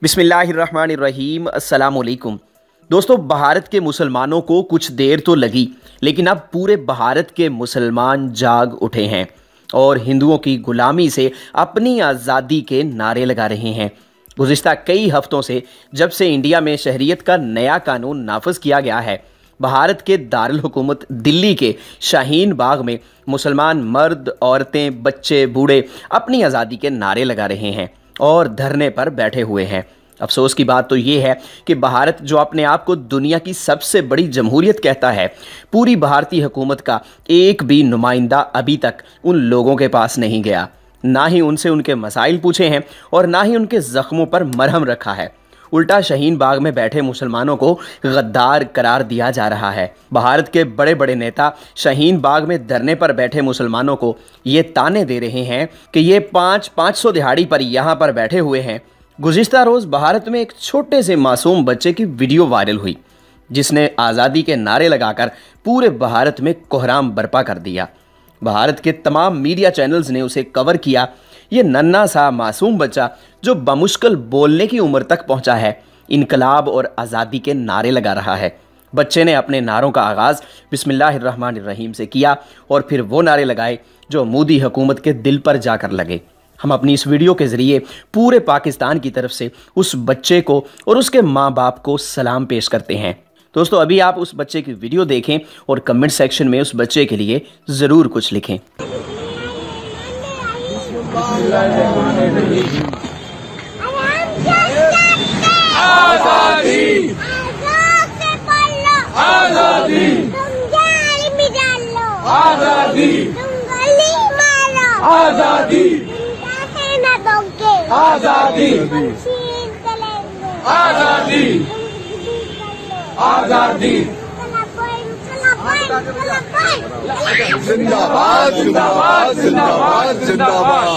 बिस्मिल्लाहिर्रहमानिर्रहीम अस्सलाम वालेकुम। दोस्तों, भारत के मुसलमानों को कुछ देर तो लगी, लेकिन अब पूरे भारत के मुसलमान जाग उठे हैं और हिंदुओं की गुलामी से अपनी आज़ादी के नारे लगा रहे हैं। गुज़िश्ता कई हफ्तों से जब से इंडिया में शहरियत का नया कानून नाफिज किया गया है, भारत के दारुल हुकूमत दिल्ली के शाहीन बाग में मुसलमान मर्द, औरतें, बच्चे, बूढ़े अपनी आज़ादी के नारे लगा रहे हैं और धरने पर बैठे हुए हैं। अफसोस की बात तो ये है कि भारत, जो अपने आप को दुनिया की सबसे बड़ी जमहूरियत कहता है, पूरी भारतीय हुकूमत का एक भी नुमाइंदा अभी तक उन लोगों के पास नहीं गया। ना ही उनसे उनके मसाइल पूछे हैं और ना ही उनके ज़ख्मों पर मरहम रखा है। उल्टा शाहीन बाग में बैठे मुसलमानों को गद्दार करार दिया जा रहा है। भारत के बड़े बड़े नेता शाहीन बाग में धरने पर बैठे मुसलमानों को ये ताने दे रहे हैं कि ये 500 दिहाड़ी पर यहाँ पर बैठे हुए हैं। गुज़िश्ता रोज़ भारत में एक छोटे से मासूम बच्चे की वीडियो वायरल हुई, जिसने आज़ादी के नारे लगाकर पूरे भारत में कोहराम बर्पा कर दिया। भारत के तमाम मीडिया चैनल्स ने उसे कवर किया। ये नन्हा सा मासूम बच्चा, जो बमुश्किल बोलने की उम्र तक पहुंचा है, इनकलाब और आज़ादी के नारे लगा रहा है। बच्चे ने अपने नारों का आगाज़ बिस्मिल्लाहिर्रहमानिर्रहीम से किया और फिर वो नारे लगाए जो मोदी हुकूमत के दिल पर जाकर लगे। हम अपनी इस वीडियो के ज़रिए पूरे पाकिस्तान की तरफ से उस बच्चे को और उसके माँ बाप को सलाम पेश करते हैं। दोस्तों, अभी आप उस बच्चे की वीडियो देखें और कमेंट सेक्शन में उस बच्चे के लिए ज़रूर कुछ लिखें। आज़ादी, आज़ादी, आज़ादी, आज़ादी, आज़ादी, आज़ादी, आज़ादी, जिंदाबाद, जिंदाबाद, जिंदाबाद, जिंदाबाद,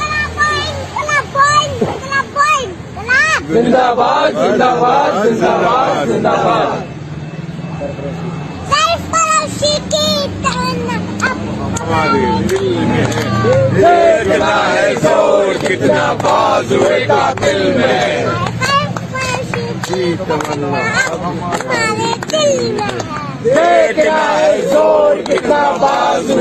जिंदाबाद, जिंदाबाद, जिंदाबाद, जिंदाबाद। हमारे दिल में देखना है जोर कितना बाजुए का दिल में, देखना है जोर कितना बाजुए